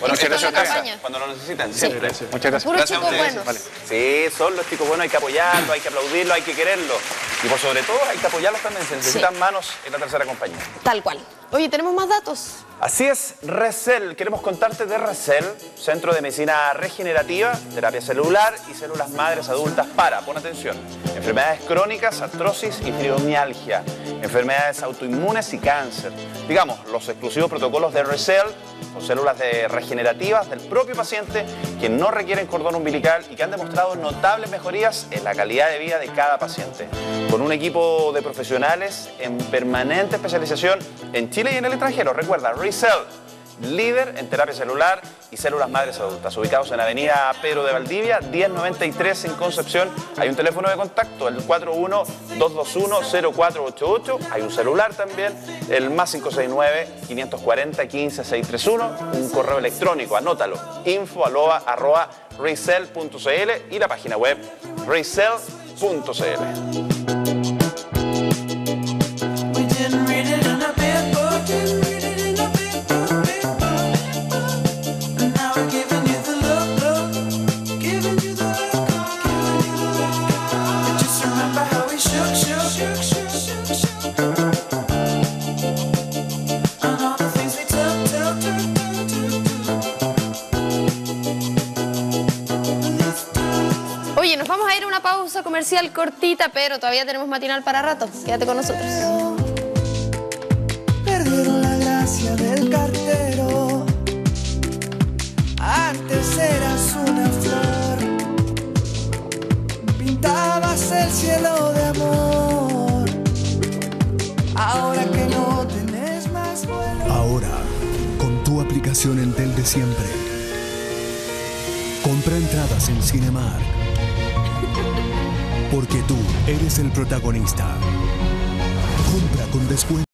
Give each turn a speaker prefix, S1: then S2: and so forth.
S1: Bueno,
S2: Éxito en la
S1: gracias
S2: campaña.
S1: cuando lo necesitan,
S2: Sí.
S1: siempre.
S3: Muchas gracias.
S2: Puro
S1: Gracias a
S2: chico
S1: ustedes.
S2: bueno.
S3: Vale.
S1: Sí, son los chicos buenos, hay que apoyarlos, hay que aplaudirlos, hay que quererlos. Y por sobre todo hay que apoyarlos también, se necesitan manos en la tercera compañía.
S2: Tal cual. Oye, ¿tenemos más datos?
S1: Así es, Rescel. Queremos contarte de Rescel, Centro de Medicina Regenerativa, Terapia Celular y Células Madres Adultas para, pon atención, enfermedades crónicas, artrosis y fibromialgia, enfermedades autoinmunes y cáncer. Digamos, los exclusivos protocolos de Rescel con células regenerativas del propio paciente que no requieren cordón umbilical y que han demostrado notables mejorías en la calidad de vida de cada paciente. Con un equipo de profesionales en permanente especialización en Chile y en el extranjero. Recuerda, Rescel, líder en terapia celular y células madres adultas, ubicados en Avenida Pedro de Valdivia, 1093 en Concepción. Hay un teléfono de contacto, el 41-221-0488. Hay un celular también, el más 569-540-15631. Un correo electrónico, anótalo, info@rescel.cl y la página web rescel.cl.
S2: Oye, nos vamos a ir a una pausa comercial cortita, pero todavía tenemos matinal para rato. Quédate con nosotros.
S4: Perdieron la gracia del cartero. Antes eras una flor. Pintabas el cielo de amor. Ahora que no tenés más vuelo.
S5: Ahora, con tu aplicación Entel de siempre. Compra entradas en Cinemark. Porque tú eres el protagonista. Compra con descuento.